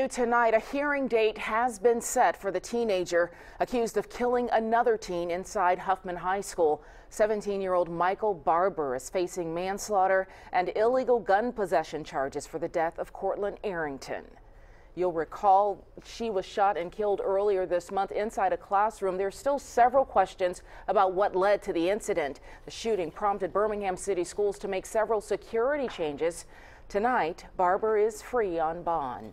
Tonight, a hearing date has been set for the teenager accused of killing another teen inside Huffman High School. 17-year-old Michael Barber is facing manslaughter and illegal gun possession charges for the death of Cortland Arrington. You'll recall she was shot and killed earlier this month inside a classroom. There's still several questions about what led to the incident. The shooting prompted Birmingham City Schools to make several security changes. Tonight, Barber is free on bond.